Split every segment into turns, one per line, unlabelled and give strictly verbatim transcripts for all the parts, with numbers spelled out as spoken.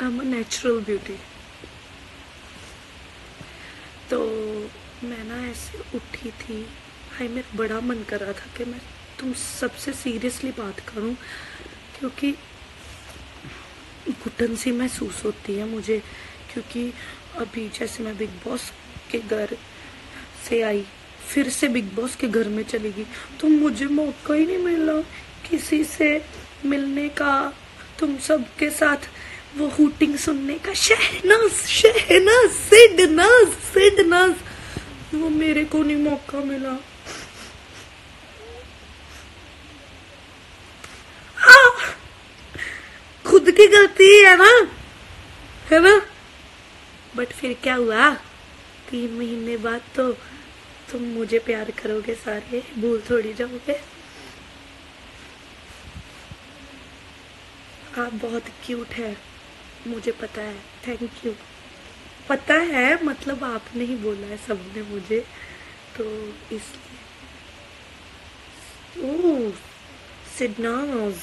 I am a natural beauty. तो मैं ना ऐसे उठी थी, भाई मेरा बड़ा मन कर रहा था कि मैं तुम सबसे सीरियसली बात करूं, क्योंकि घुटन सी महसूस होती है मुझे। क्योंकि अभी जैसे मैं बिग बॉस के घर से आई, फिर से बिग बॉस के घर में चली गई, तो मुझे मौका ही नहीं मिला किसी से मिलने का, तुम सबके साथ वो हूटिंग सुनने का। शहनाज शहनाज सिडनाज सिडनाज, वो मेरे को नहीं मौका मिला। हाँ, खुद की गलती है ना, है ना। बट फिर क्या हुआ, तीन महीने बाद तो तुम मुझे प्यार करोगे, सारे भूल थोड़ी जाओगे। आप बहुत क्यूट है, मुझे पता है, थैंक यू। पता है मतलब आपने ही बोला है सबने मुझे, तो इसलिए। ओह सिडनाज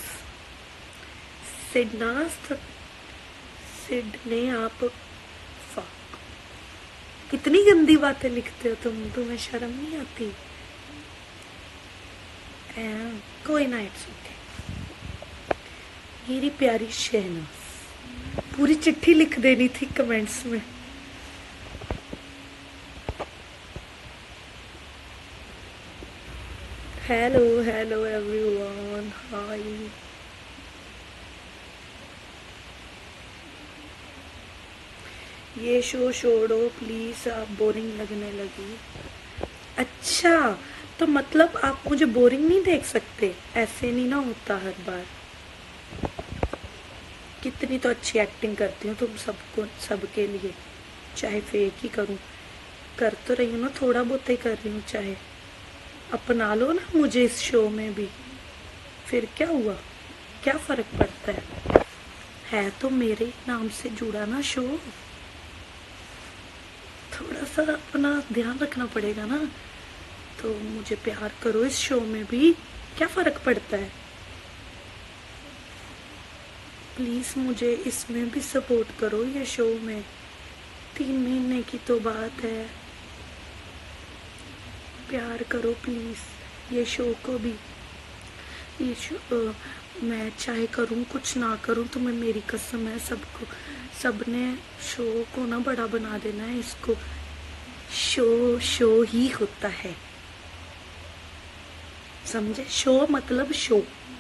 सिडनाज तो सिडने आप। फक, कितनी गंदी बातें लिखते हो तुम, तुम्हें शर्म नहीं आती? ए, कोई ना, इट्स ओके। मेरी प्यारी शहनाज, पूरी चिट्ठी लिख देनी थी कमेंट्स में। Hello hello everyone, hi. ये शो छोड़ो प्लीज, आप बोरिंग लगने लगी। अच्छा, तो मतलब आप मुझे बोरिंग नहीं देख सकते? ऐसे नहीं ना होता हर बार। कितनी तो अच्छी एक्टिंग करती हूँ तुम सबको, सबके लिए, चाहे फेक ही करूँ, कर तो रही हूँ ना, थोड़ा बहुत ही कर रही हूँ। चाहे अपना लो ना मुझे इस शो में भी, फिर क्या हुआ, क्या फर्क पड़ता है है तो मेरे नाम से जुड़ा ना शो। थोड़ा सा अपना ध्यान रखना पड़ेगा ना। तो मुझे प्यार करो इस शो में भी, क्या फर्क पड़ता है। प्लीज मुझे इसमें भी सपोर्ट करो, ये शो में। तीन महीने की तो बात है, प्यार करो प्लीज ये शो को भी। ये शो मैं चाहे करूं कुछ ना करूं, तो मैं, मेरी कसम है, सबको, सबने शो को ना बड़ा बना देना है। इसको शो शो ही होता है, समझे? शो मतलब शो।